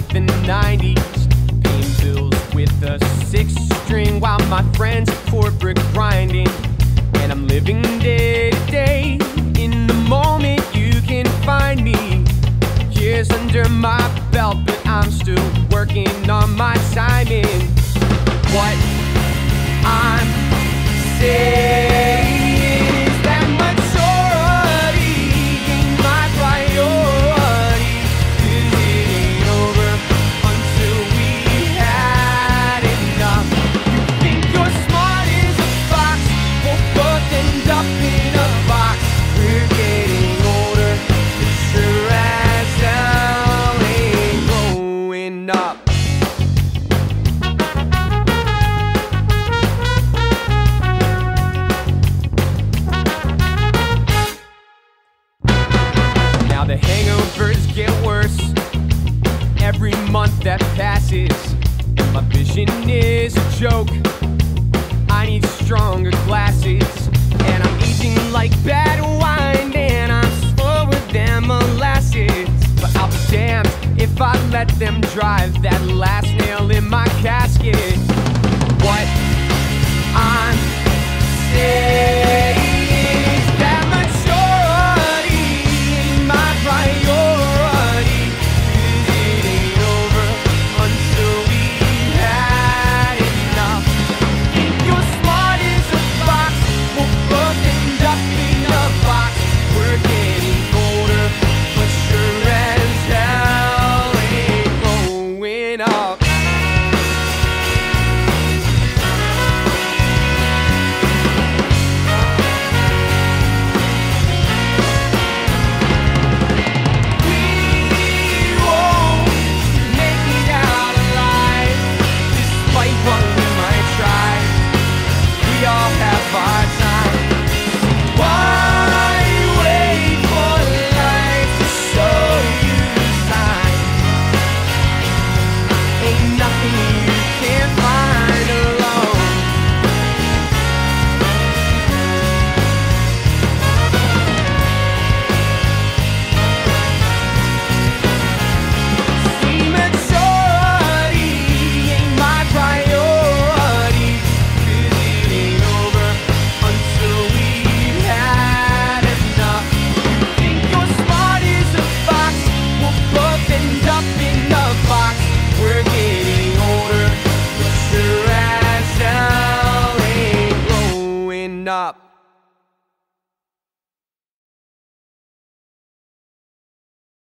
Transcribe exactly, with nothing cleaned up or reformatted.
like the nineties, paying bills with a six string while my friends are corporate grinding. And I'm living day to day, in the moment you can find me. Years under my belt, but I'm still working on my timing. What I'm saying is that maturity ain't my priority, 'cause it ain't over until we had enough. You think you're smart as a fox, we'll both end up in a box. We're getting older, but sure as hell ain't growing up. Now the hangovers get worse every month that passes, and my vision is a joke. I need stronger glasses, and I'm aging like bad wine, and I'm slower than molasses. But I'll be damned if I let them drive that last nail in my casket. What I'm saying is that maturity ain't my priority, 'cause it ain't over until we had enough. Think you're smart as a fox, we'll both end up in a box. We're getting older, but sure as hell ain't growing up. Up.